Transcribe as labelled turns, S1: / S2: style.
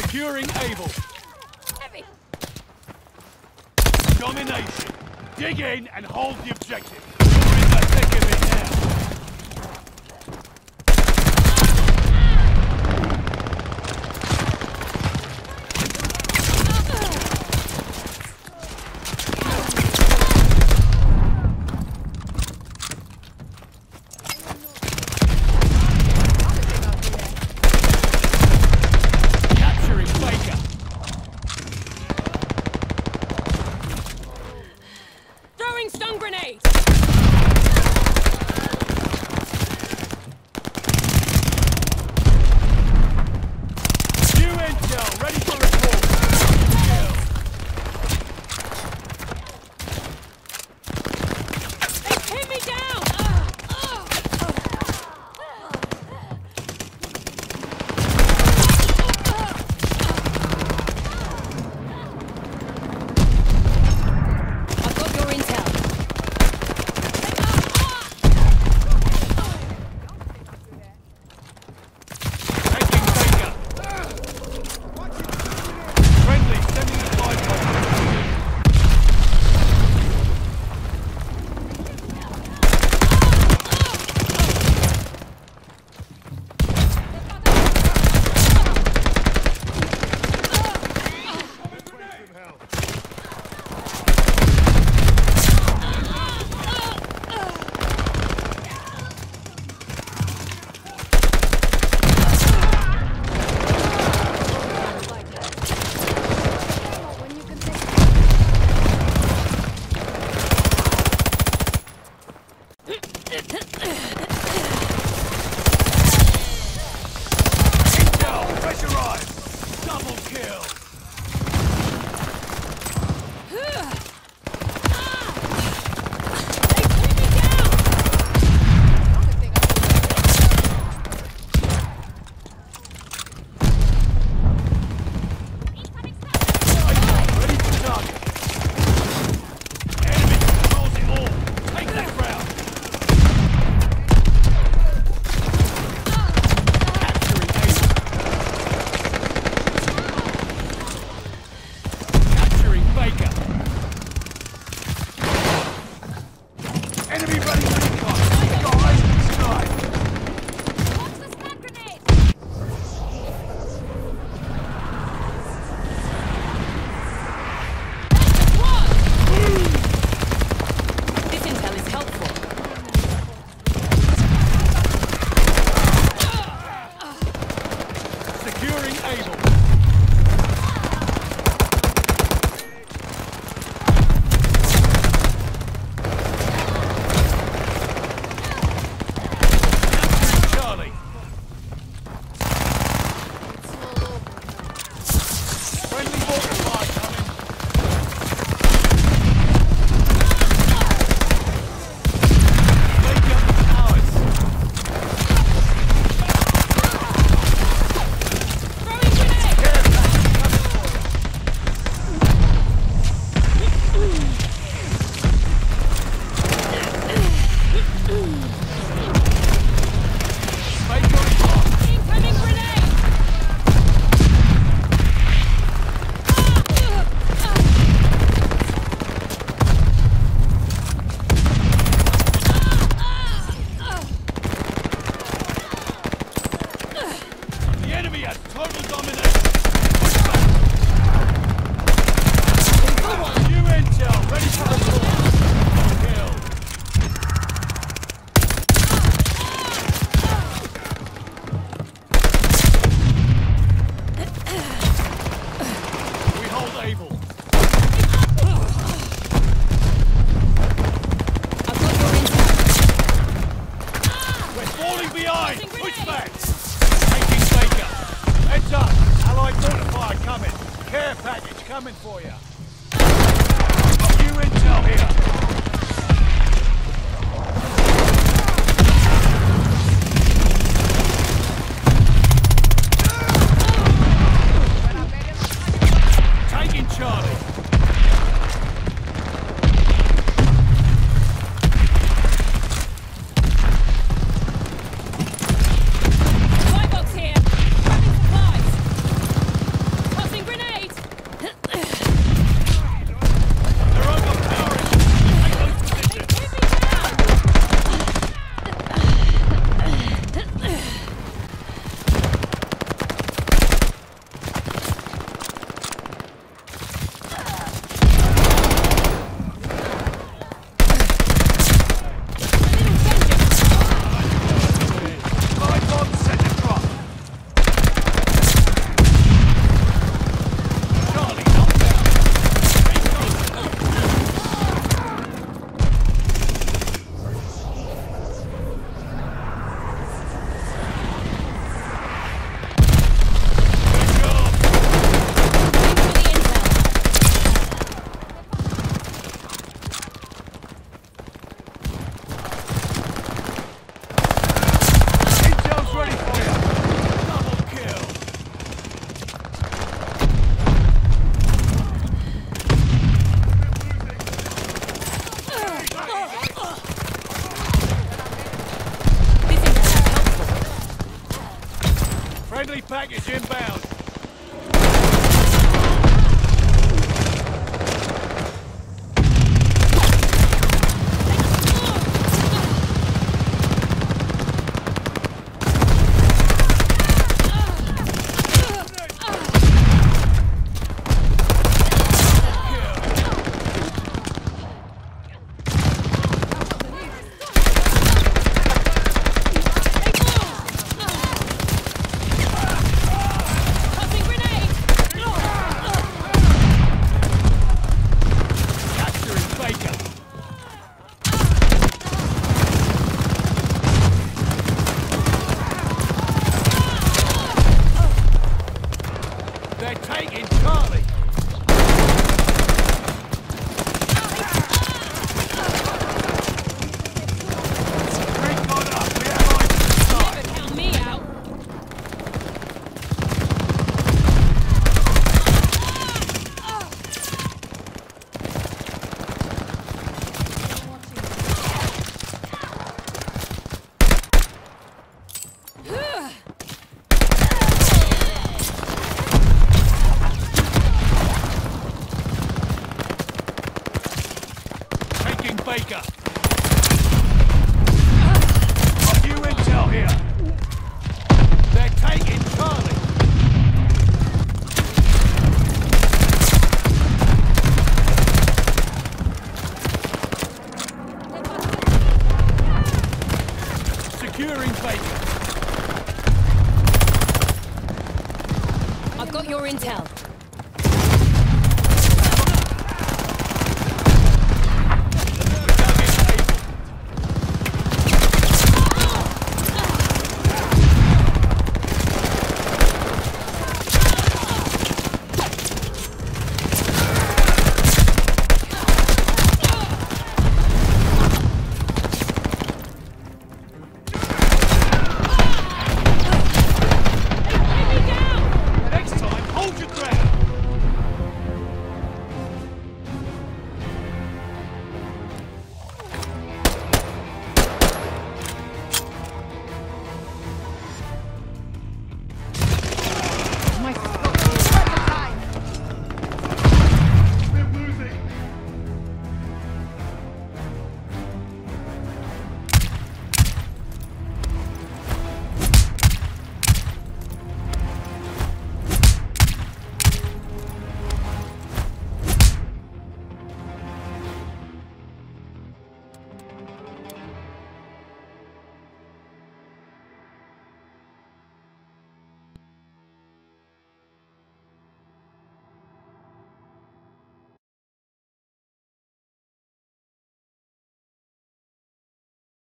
S1: Securing Able.
S2: Heavy.
S1: Domination. Dig in and hold the objective. You're in the thick of it now.
S2: Stun grenade!
S1: New intel, ready for report.
S2: They pin me down! I've got your intel.
S1: Intel, pressurized. Double kill. Enemy running recon! Guys, snipe!
S2: Watch the stun grenade! This intel is helpful.
S1: Securing Able. Total domination. Push back. New intel, ready for report. Kill. We hold Able. We're falling behind. Push back. Heads up! Allied fortifier coming! Care package coming for you! New intel here! Taking Charlie! Friendly package inbound.
S2: Tossing grenade!
S1: Capturing Baker. They're taking Charlie. Recon up. We have eyes to the side.
S2: Never count me out.
S1: Taking Baker. Got new intel here. They're taking Charlie. Securing Baker.
S2: I've got your intel.